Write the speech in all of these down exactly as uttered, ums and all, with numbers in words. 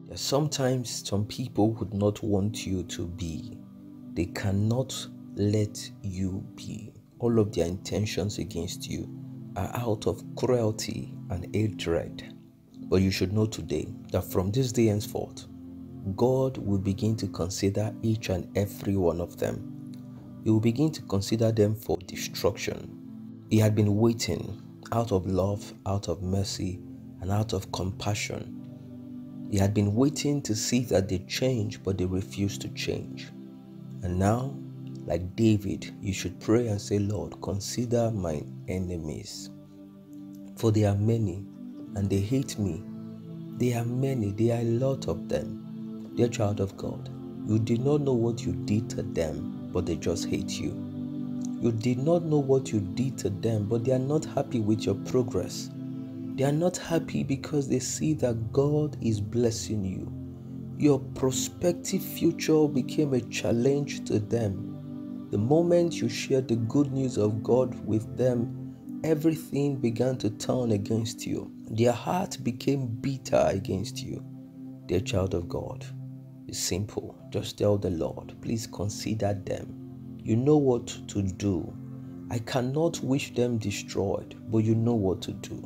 Sometimes some people would not want you to be. They cannot let you be. All of their intentions against you are out of cruelty and hatred. But you should know today that from this day henceforth, God will begin to consider each and every one of them. He will begin to consider them for destruction. He had been waiting out of love, out of mercy, and out of compassion. He had been waiting to see that they change, but they refused to change. And now, like David, you should pray and say, Lord, consider my enemies. For they are many, and they hate me. They are many, there are a lot of them. Dear child of God, you did not know what you did to them, but they just hate you. You did not know what you did to them, but they are not happy with your progress. They are not happy because they see that God is blessing you. Your prospective future became a challenge to them. The moment you shared the good news of God with them, everything began to turn against you. Their heart became bitter against you. Dear child of God, it's simple. Just tell the Lord, please consider them. You know what to do. I cannot wish them destroyed, but you know what to do.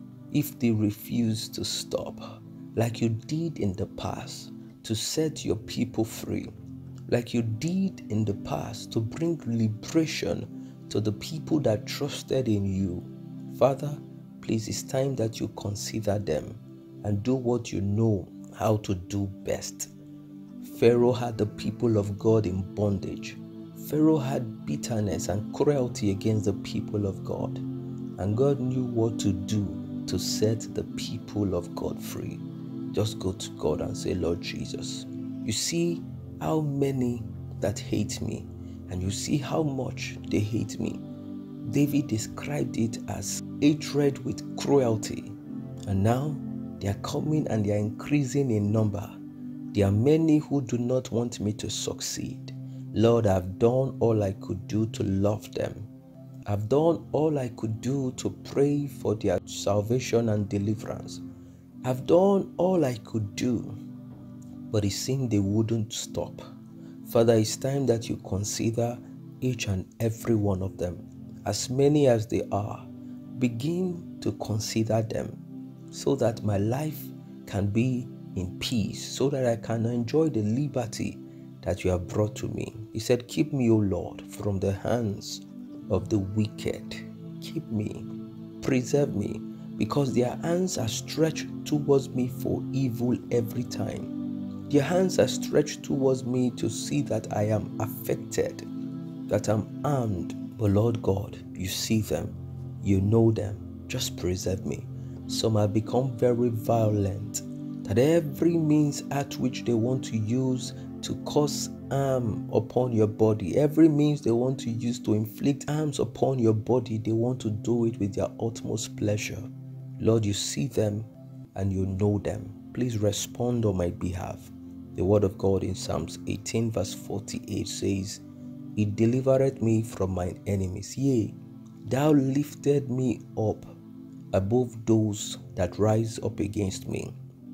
If they refuse to stop, like you did in the past, to set your people free, like you did in the past to bring liberation to the people that trusted in you, Father, please, it's time that you consider them and do what you know how to do best. Pharaoh had the people of God in bondage. Pharaoh had bitterness and cruelty against the people of God, and God knew what to do to set the people of God free. Just go to God and say, Lord Jesus, you see how many that hate me, and you see how much they hate me. David described it as hatred with cruelty, and now they are coming and they are increasing in number. There are many who do not want me to succeed. Lord, I've done all I could do to love them. I've done all I could do to pray for their salvation and deliverance. I've done all I could do, but it seemed they wouldn't stop. Father, it's time that you consider each and every one of them, as many as they are. Begin to consider them so that my life can be in peace, so that I can enjoy the liberty that you have brought to me. He said, keep me, O Lord, from the hands of the wicked. Keep me, preserve me, because their hands are stretched towards me for evil every time. Their hands are stretched towards me to see that I am affected, that I'm harmed. But Lord God, you see them, you know them, just preserve me. Some have become very violent, that every means at which they want to use to cause harm upon your body, every means they want to use to inflict harms upon your body, they want to do it with their utmost pleasure. Lord, you see them and you know them. Please respond on my behalf. The word of God in Psalms eighteen verse forty-eight says, He delivered me from mine enemies. Yea, thou lifted me up above those that rise up against me.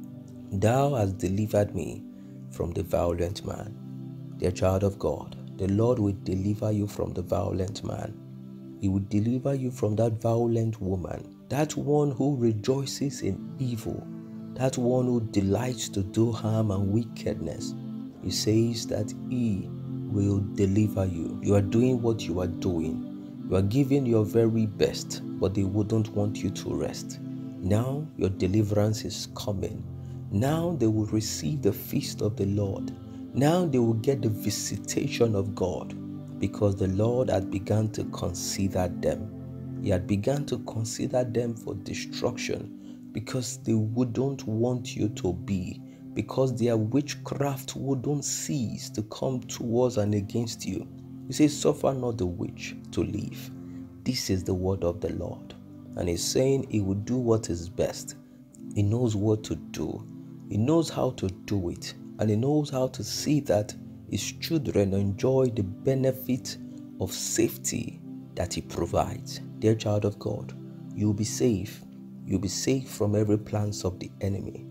Thou hast delivered me from the violent man. Dear child of God, the Lord will deliver you from the violent man. He will deliver you from that violent woman, that one who rejoices in evil, that one who delights to do harm and wickedness. He says that He will deliver you. You are doing what you are doing. You are giving your very best, but they wouldn't want you to rest. Now your deliverance is coming. Now they will receive the feast of the Lord. Now they will get the visitation of God, because the Lord had begun to consider them. He had begun to consider them for destruction, because they wouldn't want you to be, because their witchcraft wouldn't cease to come towards and against you. He says, suffer not the witch to live. This is the word of the Lord. And He's saying He will do what is best. He knows what to do. He knows how to do it. And He knows how to see that His children enjoy the benefit of safety that He provides. Dear child of God, you'll be safe. You'll be safe from every plans of the enemy.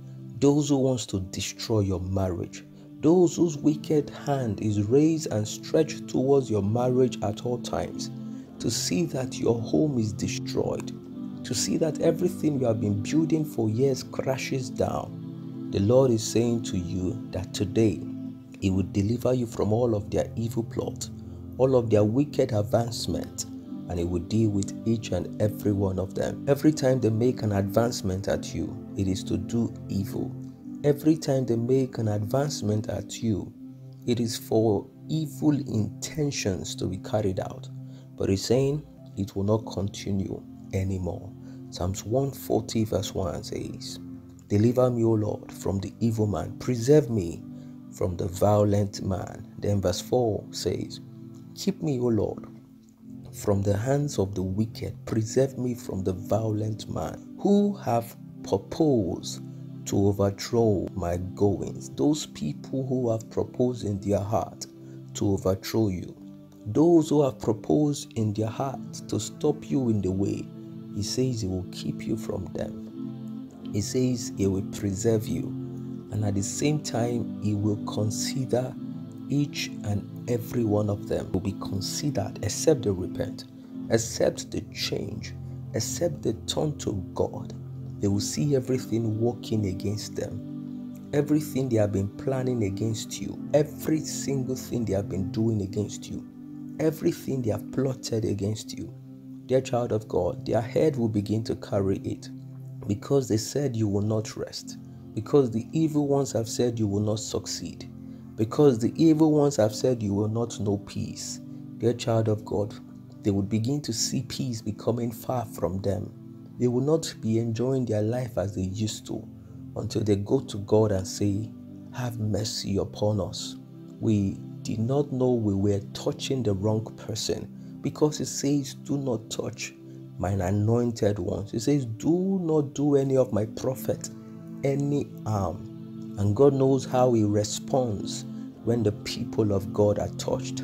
those who wants to destroy your marriage, those whose wicked hand is raised and stretched towards your marriage at all times, to see that your home is destroyed, to see that everything you have been building for years crashes down. The Lord is saying to you that today He will deliver you from all of their evil plot, all of their wicked advancement, and He will deal with each and every one of them. Every time they make an advancement at you, it is to do evil. Every time they make an advancement at you, it is for evil intentions to be carried out. But He's saying it will not continue anymore. Psalms one forty verse one says, "Deliver me, O Lord, from the evil man. Preserve me from the violent man." Then verse four says, "Keep me, O Lord, from the hands of the wicked. Preserve me from the violent man, who have proposed to overthrow my goings." Those people who have proposed in their heart to overthrow you, those who have proposed in their heart to stop you in the way, He says He will keep you from them. He says He will preserve you, and at the same time He will consider each and every one of them will be considered, except they repent, except they change, except they turn to God. They will see everything working against them, everything they have been planning against you, every single thing they have been doing against you, everything they have plotted against you. Dear child of God, their head will begin to carry it, because they said you will not rest, because the evil ones have said you will not succeed, because the evil ones have said you will not know peace. Dear child of God, they would begin to see peace becoming far from them. They will not be enjoying their life as they used to, until they go to God and say, "Have mercy upon us. We did not know we were touching the wrong person," because He says, "Do not touch mine anointed ones." He says, "Do not do any of my prophet any harm." And God knows how He responds when the people of God are touched.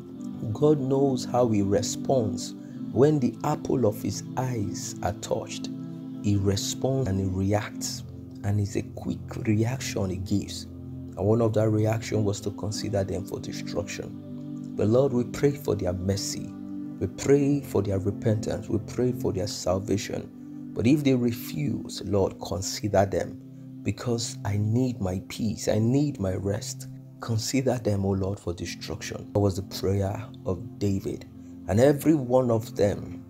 God knows how He responds when the apple of His eyes are touched. He responds and He reacts, and it's a quick reaction He gives. And one of that reaction was to consider them for destruction. But Lord, we pray for their mercy. We pray for their repentance. We pray for their salvation. But if they refuse, Lord, consider them, because I need my peace. I need my rest. Consider them, O Lord, for destruction. That was the prayer of David. And every one of them,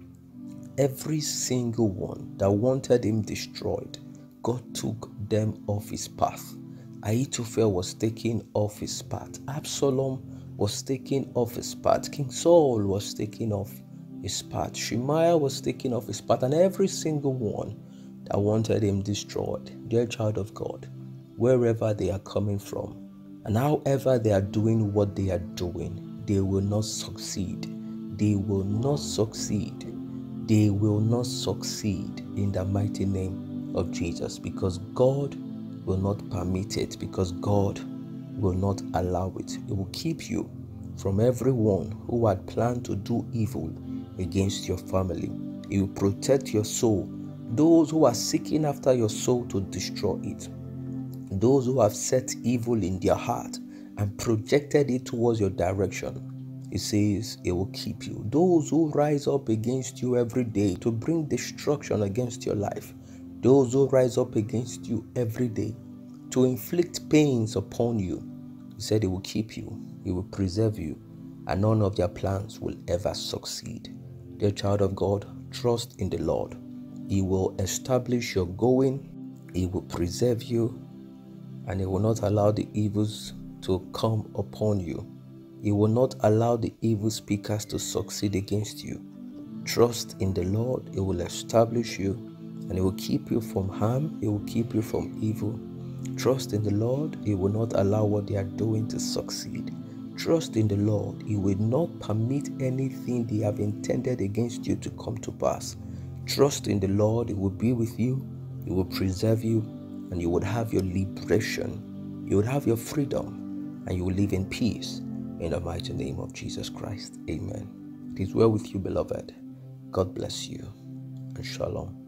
every single one that wanted him destroyed, God took them off his path. Ahithophel was taken off his path. Absalom was taken off his path. King Saul was taken off his path. Shemaiah was taken off his path. And every single one that wanted him destroyed. Dear child of God, wherever they are coming from, and however they are doing what they are doing, they will not succeed. They will not succeed. They will not succeed in the mighty name of Jesus, because God will not permit it, because God will not allow it. It will keep you from everyone who had planned to do evil against your family. It will protect your soul. Those who are seeking after your soul to destroy it, those who have set evil in their heart and projected it towards your direction, it says it will keep you. Those who rise up against you every day to bring destruction against your life, those who rise up against you every day to inflict pains upon you, he said it will keep you, it will preserve you, and none of their plans will ever succeed. Dear child of God, trust in the Lord. He will establish your going, He will preserve you, and He will not allow the evils to come upon you. He will not allow the evil speakers to succeed against you. Trust in the Lord. He will establish you, and He will keep you from harm. He will keep you from evil. Trust in the Lord. He will not allow what they are doing to succeed. Trust in the Lord. He will not permit anything they have intended against you to come to pass. Trust in the Lord. He will be with you. He will preserve you, and you would have your liberation. You would have your freedom, and you will live in peace. In the mighty name of Jesus Christ. Amen. It is well with you, beloved. God bless you, and shalom.